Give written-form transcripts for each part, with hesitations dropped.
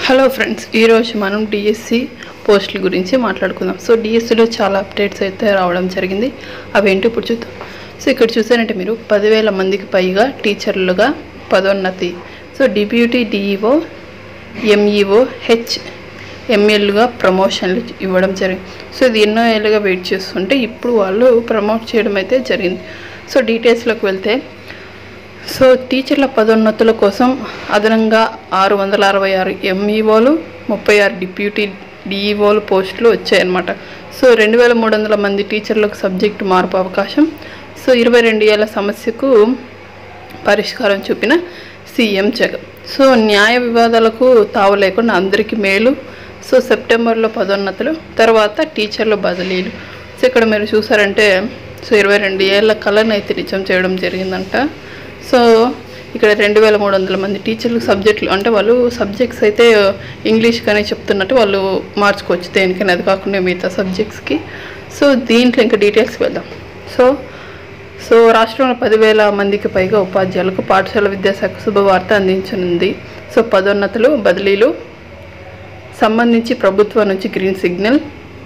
Hello friends, ఈరోజు మనం DSC పోస్టుల గురించి మాట్లాడుకుందాం. సో డిఎస్సిలో చాలా అప్డేట్స్ అయితే రావడం జరిగింది. అవేంటో ఇప్పుడు చూద్దాం. సో ఇక్కడ చూసారంటే మీరు 10,000 మందికి పైగా టీచర్లుగా పదోన్నతి. సో డిప్యూటీ డిఈఓ, ఎంఈఓ, హెచ్ఎంఎల్గా ప్రమోషన్లు ఇవ్వడం జరిగింది. సో ఇది ఎన్నో ఏళ్ళుగా వెయిట్ చేస్తుంటే ఇప్పుడు వాళ్ళు ప్రమోట్ చేయడం అయితే జరిగింది. సో డీటెయిల్స్లోకి వెళ్తే, సో టీచర్ల పదోన్నతుల కోసం అదనంగా 666 ఎంఈఓలు, 36 డిప్యూటీ డిఈఓలు పోస్టులు వచ్చాయన్నమాట. సో 2,300 మంది టీచర్లకు సబ్జెక్టు మార్పు అవకాశం. సో 22 ఏళ్ల సమస్యకు పరిష్కారం చూపిన సీఎం జగన్. సో న్యాయ వివాదాలకు తావు లేకుండా అందరికీ మేలు. సో సెప్టెంబర్లో పదోన్నతులు, తర్వాత టీచర్ల బదిలీలు. సో ఇక్కడ మీరు చూసారంటే, సో 22 ఏళ్ల కళను అయితే నిజం చేయడం జరిగిందంట. సో ఇక్కడ 2,300 మంది టీచర్లు సబ్జెక్టులు అంటే వాళ్ళు సబ్జెక్ట్స్ అయితే ఇంగ్లీష్ కానీ చెప్తున్నట్టు వాళ్ళు మార్చుకోవచ్చు దేనికైనా, అది కాకుండా మిగతా సబ్జెక్ట్స్కి. సో దీంట్లో ఇంకా డీటెయిల్స్కి వెళ్దాం. సో రాష్ట్రంలో 10,000 మందికి పైగా ఉపాధ్యాయులకు పాఠశాల విద్యాశాఖ శుభవార్త అందించనుంది. సో పదోన్నతులు, బదిలీలు సంబంధించి ప్రభుత్వం నుంచి గ్రీన్ సిగ్నల్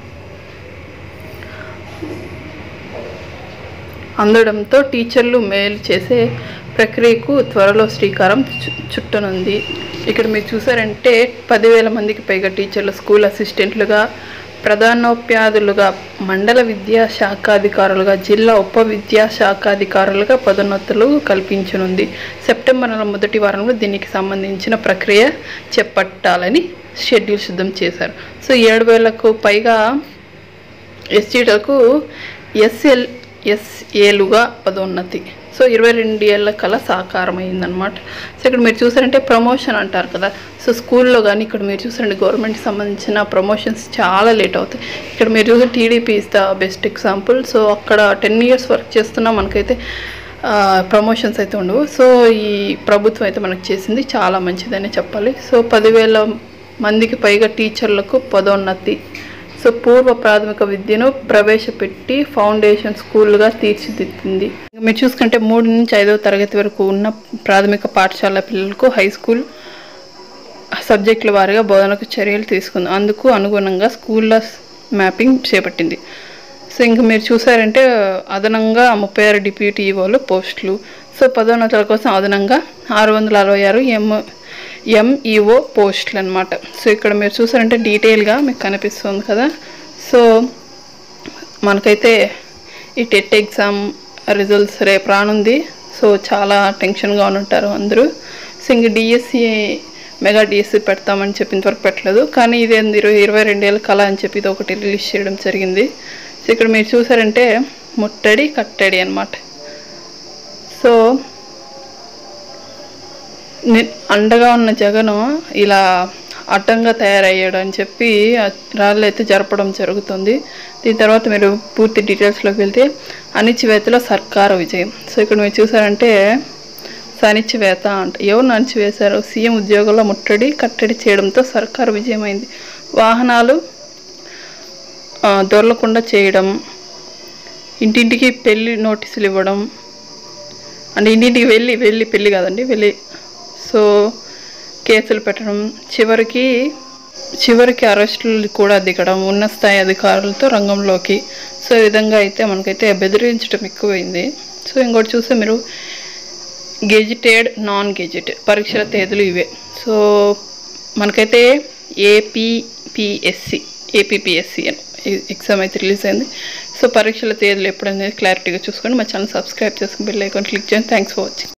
అందడంతో టీచర్లు మేలు చేసే ప్రక్రియకు త్వరలో శ్రీకారం చుట్టనుంది. ఇక్కడ మీరు చూసారంటే 10,000 మందికి పైగా టీచర్లు స్కూల్ అసిస్టెంట్లుగా, ప్రధానోపాధ్యాయులుగా, మండల విద్యాశాఖాధికారులుగా, జిల్లా ఉప విద్యాశాఖాధికారులుగా పదోన్నతులు కల్పించనుంది. సెప్టెంబర్ నెల మొదటి వారంలో దీనికి సంబంధించిన ప్రక్రియ చేపట్టాలని షెడ్యూల్ సిద్ధం చేశారు. సో 7,000కు పైగా ఎస్టీలకు ఎస్ఏలుగా పదోన్నతి. సో 22 ఏళ్ల కళ సాకారమైందనమాట. సో ఇక్కడ మీరు చూసారంటే ప్రమోషన్ అంటారు కదా. సో స్కూల్లో కానీ ఇక్కడ మీరు చూసారంటే గవర్నమెంట్కి సంబంధించిన ప్రమోషన్స్ చాలా లేట్ అవుతాయి. ఇక్కడ మీరు చూసే TDP is the best example. So అక్కడ 10 years వర్క్ చేస్తున్నా మనకైతే ప్రమోషన్స్ అయితే ఉండవు. సో ఈ ప్రభుత్వం అయితే మనకు చేసింది చాలా మంచిదనే చెప్పాలి. సో 10,000 మందికి పైగా టీచర్లకు పదోన్నతి. సో పూర్వ ప్రాథమిక విద్యను ప్రవేశపెట్టి ఫౌండేషన్ స్కూల్గా తీర్చిదిద్దింది. మీరు చూసుకుంటే 3 నుంచి 5వ తరగతి వరకు ఉన్న ప్రాథమిక పాఠశాల పిల్లలకు హై స్కూల్ సబ్జెక్టుల వారీగా బోధనకు చర్యలు తీసుకుంది. అందుకు అనుగుణంగా స్కూళ్ళ మ్యాపింగ్ చేపట్టింది. సో ఇంకా మీరు చూసారంటే అదనంగా 36 డిప్యూటీ ఈఓలు పోస్టులు. సో పదోన్నతుల కోసం అదనంగా 666 ఎంఈఓ పోస్టులు అనమాట. సో ఇక్కడ మీరు చూసారంటే డీటెయిల్గా మీకు కనిపిస్తుంది కదా. సో మనకైతే ఈ టెట్ ఎగ్జామ్ రిజల్ట్స్ రేపు రానుంది. సో చాలా టెన్షన్గా ఉంటారు అందరూ. సో ఇంక డిఎస్సి మెగా డిఎస్సి పెడతామని చెప్పి ఇంతవరకు పెట్టలేదు, కానీ ఇది 22 ఏళ్ళ కళ అని చెప్పి ఇది ఒకటి రిలీజ్ చేయడం జరిగింది. సో ఇక్కడ మీరు చూసారంటే ముట్టడి కట్టడి అనమాట. సో అండగా ఉన్న జగను ఇలా అడ్డంగా తయారయ్యాడు అని చెప్పి ర్యాలీలు అయితే జరపడం జరుగుతుంది. దీని తర్వాత మీరు పూర్తి డీటెయిల్స్లోకి వెళ్తే అణిచివేతలో సర్కారు విజయం. సో ఇక్కడ మీరు చూసారంటే అణిచివేత అంట ఎవరు అణిచివేశారు? సీఎం ఉద్యోగుల ముట్టడి కట్టడి చేయడంతో సర్కారు విజయమైంది. వాహనాలు దొరలకుండా చేయడం, ఇంటింటికి పెళ్లి నోటీసులు ఇవ్వడం, అంటే ఇంటింటికి వెళ్ళి పెళ్ళి కాదండి వెళ్ళి సో కేసులు పెట్టడం, చివరికి అరెస్టులు కూడా దిగడం, ఉన్నత స్థాయి అధికారులతో రంగంలోకి. సో ఈ విధంగా అయితే మనకైతే బెదిరించడం ఎక్కువైంది. సో ఇంకోటి చూస్తే మీరు గెజిటెడ్, నాన్ గెజిటెడ్ పరీక్షల తేదీలు ఇవే. సో మనకైతే ఏపీపీఎస్సి ఎగ్జామ్ అయితే రిలీజ్ అయింది. సో పరీక్షల తేదీలు ఎప్పుడనేది క్లారిటీగా చూసుకొని మా ఛానల్ సబ్స్క్రైబ్ చేసుకుని బెల్ ఐకాన్ క్లిక్ చేయండి. Thanks for watching.